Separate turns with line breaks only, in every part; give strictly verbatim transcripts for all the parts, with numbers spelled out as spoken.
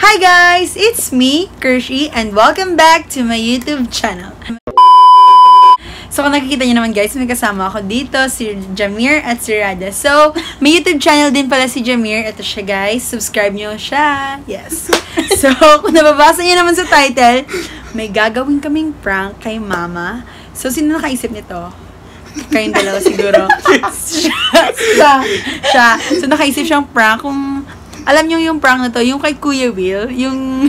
Hi guys! It's me, Kershi, and welcome back to my YouTube channel. So kung nakikita nyo naman guys, may kasama ako dito, si Jamir at si Rada. So, may YouTube channel din pala si Jamir. Ito siya guys, subscribe nyo siya. Yes. So, kung nababasa nyo naman sa title, may gagawin kaming prank kay Mama. So, sino nakaisip nito? Kayong dalawa siguro. siya, siya, siya. So, nakaisip siyang prank. Kung alam nyo yung prank na to, yung kay Kuya Will, yung...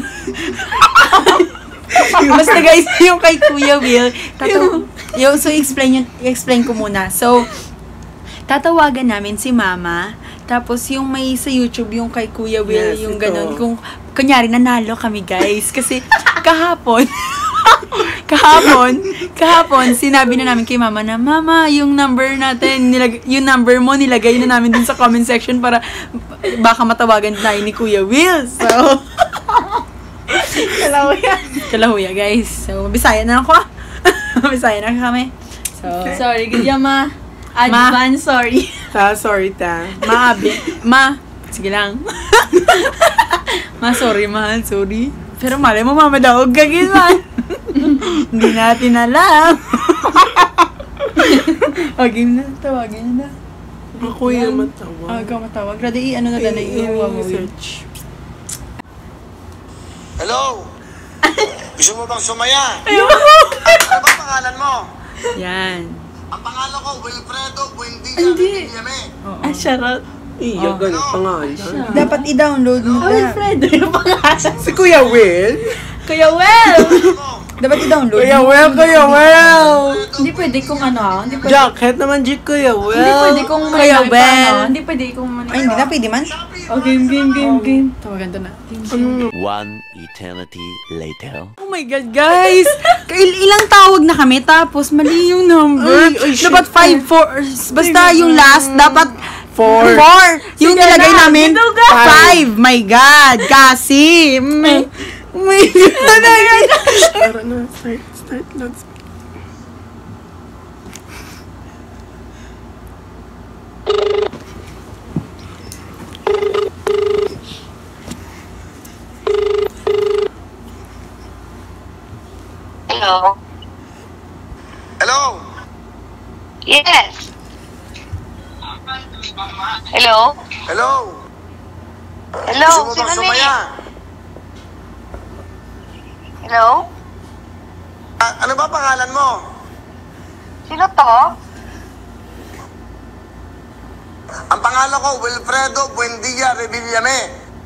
Basta guys, yung kay Kuya Will, tataw... Yung, so, explain, explain ko muna. So, tatawagan namin si Mama, tapos yung may sa YouTube, yung kay Kuya Will, yes, yung ganun. Kung, kunyari, nanalo kami guys. Kasi, kahapon, kahapon, kahapon, sinabi na namin kay Mama na, Mama, yung number natin, nilag yung number mo, nilagay na namin dun sa comment section para baka matawagan tayo ni Kuya Will. So, kalahuya. Kalahuya, guys. So, Bisaya na ako. Bisaya na kami. So,
sorry, ganyan ma. Advance, ma, sorry.
Ta, sorry ta. Ma, abi. Ma, sige lang. Ma, sorry, ma. Sorry. Pero malay mo, Mama, daw, gagin, man. Hindi natin alam. O, game na. Tawagin na.
Ako yung matawag.
Ah, ikaw matawag. Radi, ano na dala yung
search.
Hello? Gusto mo bang sumaya? Ano ba pangalan mo?
Yan.
Ang pangalan ko, Wilfredo Buendia Villame.
Ah, charot.
Iya,
Oh.
ganun pangalan.
Dapat i-download mo
Oh,
na.
Wilfredo yung pangalan.
Si Kuya Will?
Kuya Well!
Dapat i-download.
Kuya Will, Kuya Will!
Hindi pwede kung ano, ah. Hindi pwede.
Jacket naman di Kuya Will.
Hindi pwede kung
Kuya
manipang
Well.
ano. Hindi pwede kung manipang.
Ay, hindi na pwede man.
Oh, game, game, game, game.
Tawagan to na.
One eternity later.
Oh my God, guys! Kail ilang tawag na kami, tapos mali yung number.
Ay, ay, shit.
Dapat five, four, basta yung last, dapat
Four.
Four. Yung
Sige
nilagay
na,
namin,
ito ka.
five. My God, kasi. My, oh my God.
Tara na, start, start, let's...
Hello?
Hello?
Yes. Hello?
Hello?
Hello?
Gusto mo
Sino
bang
na
sumaya?
eh? Hello?
Ah, ano ba pangalan mo?
Sino to?
Ang pangalan ko, Wilfredo Buendia Villame.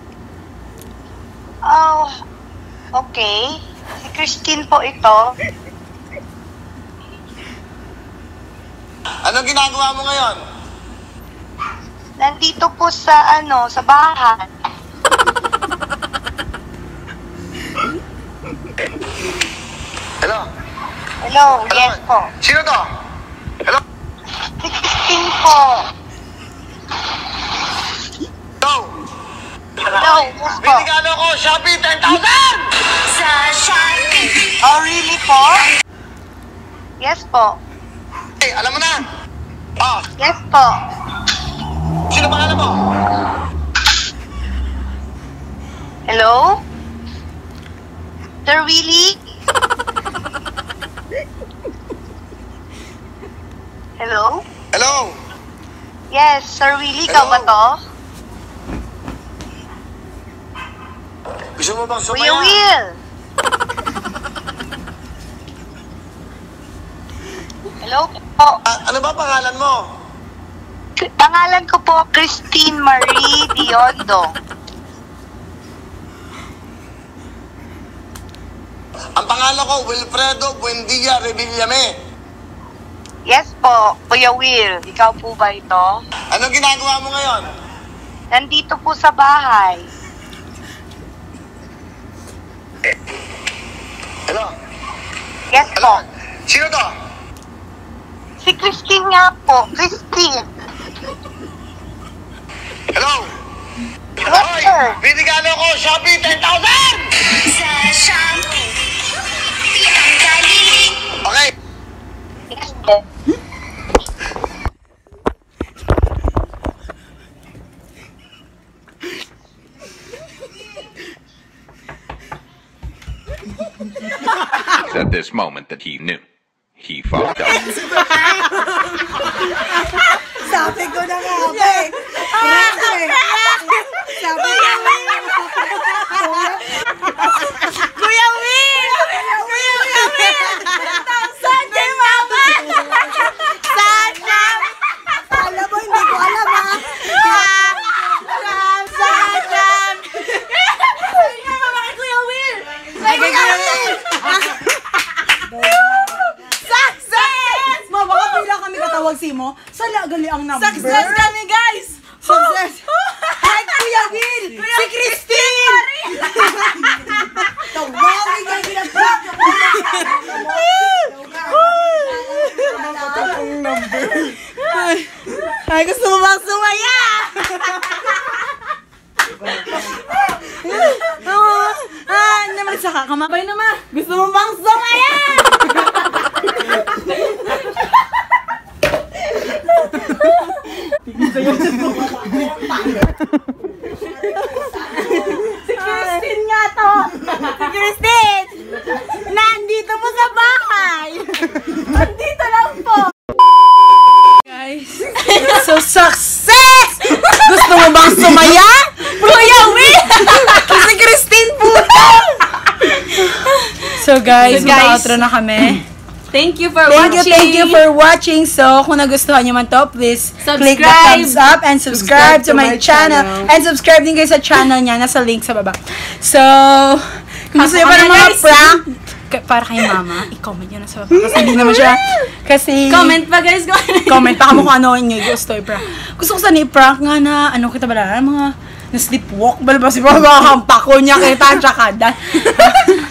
Oh, okay. Si Christine po ito.
Anong ginagawa mo ngayon?
Nandito po sa ano, sa bahay.
Hello?
Hello? Yes po.
Sino to? Hello?
Si Christine po.
Hello?
Hello? Yes po.
Binigalo ko, Shopee, ten thousand!
Sa Shopee. Oh, really po? Yes po.
Hey, alam mo na? Oh,
Yes po.
sino pangalan mo?
Hello? Sir Willie? Hello?
Hello?
Yes, Sir Willie, ikaw ba to?
Gusto mo bang sumaya?
Kuya Will! Hello po.
Ah, ano ba pangalan mo?
Pangalan ko po, Christine Marie Diondo.
Ang pangalan ko, Wilfredo Buendia Villame.
Yes po, Kuya Will. Ikaw po ba ito?
Anong ginagawa mo ngayon?
Nandito po sa bahay.
Hello?
Yes
Hello?
po.
Sino to?
Si Christine nga po. Christine.
Hello?
Yes,
Hoy!
sir.
Binigalo ko, Shopee, ten thousand!
Sa Shopee. Pinanggaling.
Okay.
Yes po.
this moment that he knew. He fucked up.
Sabi ko na nga, okay. Sabi ko na Kuya Will! Kuya Will! Saan kay Mama? Saan ka? Alam mo, hindi ko alam ha. Saan? Saan? Saan? Ay, Mama kay Kuya Will! Kay Kuya Will! Success! Ma, baka pila kami katawag si mo. Sala, gali ang number. Success kami, guys! Success! Ay, Kuya Will! Si Christine! Tawagin kayo ginag-block! Ay, gusto mo bang sumaya? Ah, naman sa kakamabay naman. Gusto mo bang sumaya? Si Christine nga to! Si Christine! Nandito mo sa bahay! Nandito lang po! Guys, so success! Gusto mo bang sumaya? Kuya Will! Si Christine po! So guys,
So, guys,
mag-outro na kami.
Thank you for
Thank you,
watching.
thank you for watching. So, kung nagustuhan nyo man to, please click the
Subscribe.
thumbs up and subscribe, to, my, channel. And subscribe din kayo sa channel niya. Nasa link sa baba. So, kung gusto nyo pa ng mga
Guys.
prank, ka- para kay Mama, i-comment nyo na sa baba. Kasi hindi naman siya, kasi...
Comment pa guys.
Comment pa kamo kung ano nyo gusto i-prank. Gusto ko sana i-prank nga na, ano kita ba na, mga na sleepwalk. Balba si Baba, hampak ko niya kita, tsaka